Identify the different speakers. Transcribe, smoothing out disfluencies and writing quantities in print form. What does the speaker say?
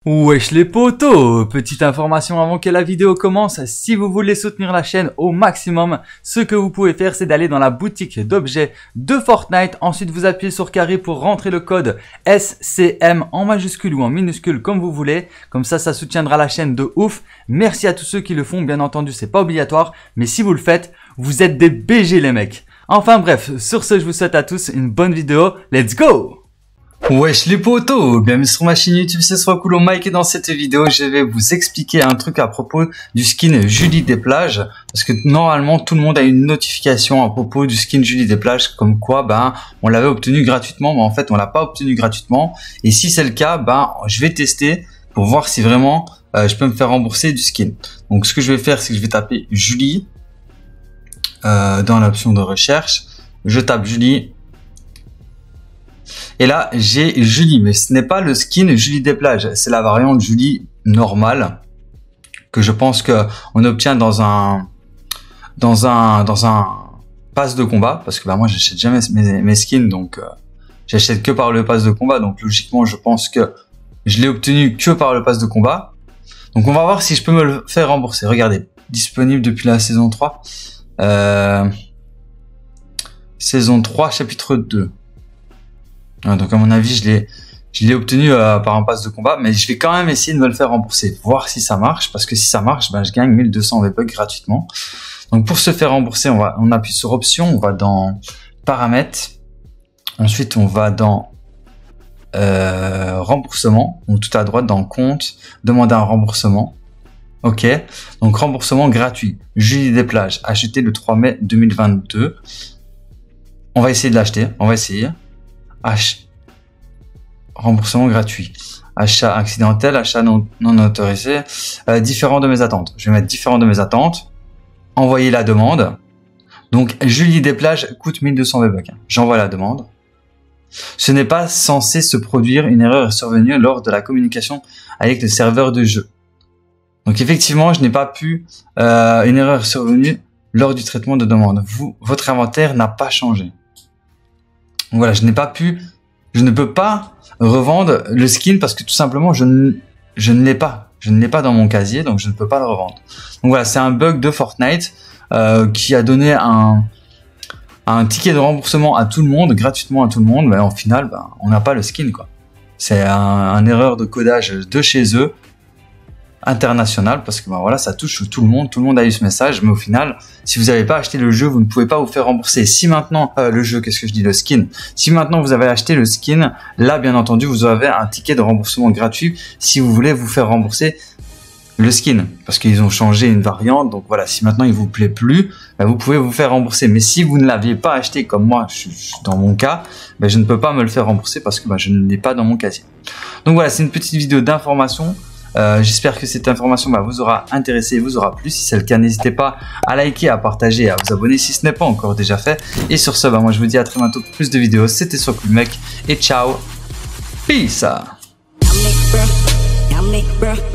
Speaker 1: Wesh les potos, petite information avant que la vidéo commence, si vous voulez soutenir la chaîne au maximum, ce que vous pouvez faire c'est d'aller dans la boutique d'objets de Fortnite, ensuite vous appuyez sur carré pour rentrer le code SCM en majuscule ou en minuscule comme vous voulez, comme ça soutiendra la chaîne de ouf. Merci à tous ceux qui le font, bien entendu c'est pas obligatoire, mais si vous le faites, vous êtes des BG les mecs. Enfin bref, sur ce je vous souhaite à tous une bonne vidéo, let's go! Wesh les potos, bienvenue sur ma chaîne YouTube, c'est Swakoulo Mike et dans cette vidéo je vais vous expliquer un truc à propos du skin Julie des plages, parce que normalement tout le monde a une notification à propos du skin Julie des plages comme quoi on l'avait obtenu gratuitement, mais en fait on l'a pas obtenu gratuitement, et si c'est le cas je vais tester pour voir si vraiment je peux me faire rembourser du skin. Donc ce que je vais faire c'est que je vais taper Julie dans l'option de recherche, je tape Julie. Et là, j'ai Julie, mais ce n'est pas le skin Julie des plages, c'est la variante Julie normale que je pense que on obtient dans un pass de combat, parce que moi j'achète jamais mes skins, donc j'achète que par le pass de combat, donc logiquement je pense que je l'ai obtenu que par le pass de combat. Donc on va voir si je peux me le faire rembourser. Regardez, disponible depuis la saison 3. Saison 3, chapitre 2. Donc à mon avis, je l'ai obtenu par un pass de combat, mais je vais quand même essayer de me le faire rembourser, voir si ça marche, parce que si ça marche, je gagne 1200 V-Bucks gratuitement. Donc pour se faire rembourser, on appuie sur option, on va dans paramètres, ensuite on va dans remboursement, donc tout à droite dans compte, demander un remboursement. Ok, donc remboursement gratuit, Julie des plages, acheté le 3 mai 2022. On va essayer de l'acheter, on va essayer. Remboursement gratuit, achat accidentel, achat non autorisé, différent de mes attentes. Je vais mettre différent de mes attentes, envoyer la demande. Donc Julie des plages coûte 1200 V-Bucks. J'envoie la demande. Ce n'est pas censé se produire, une erreur est survenue lors de la communication avec le serveur de jeu. Donc effectivement, je n'ai pas pu, une erreur est survenue lors du traitement de demande. Votre inventaire n'a pas changé. Donc voilà, je ne peux pas revendre le skin parce que tout simplement je ne l'ai pas. Je ne l'ai pas dans mon casier, donc je ne peux pas le revendre. Donc voilà, c'est un bug de Fortnite qui a donné un ticket de remboursement à tout le monde, gratuitement à tout le monde, mais au final, on n'a pas le skin quoi. C'est un erreur de codage de chez eux, international, parce que voilà, ça touche tout le monde a eu ce message, mais au final, si vous n'avez pas acheté le jeu, vous ne pouvez pas vous faire rembourser. Si maintenant, le jeu, qu'est-ce que je dis, le skin, si maintenant vous avez acheté le skin, là bien entendu vous avez un ticket de remboursement gratuit si vous voulez vous faire rembourser le skin, parce qu'ils ont changé une variante, donc voilà, si maintenant il vous plaît plus, vous pouvez vous faire rembourser. Mais si vous ne l'aviez pas acheté comme moi, dans mon cas, je ne peux pas me le faire rembourser parce que je ne l'ai pas dans mon casier. Donc voilà, c'est une petite vidéo d'information. J'espère que cette information vous aura intéressé, vous aura plu. Si c'est le cas, n'hésitez pas à liker, à partager et à vous abonner si ce n'est pas encore déjà fait. Et sur ce, moi je vous dis à très bientôt pour plus de vidéos. C'était Swakoulo Mike et ciao, peace.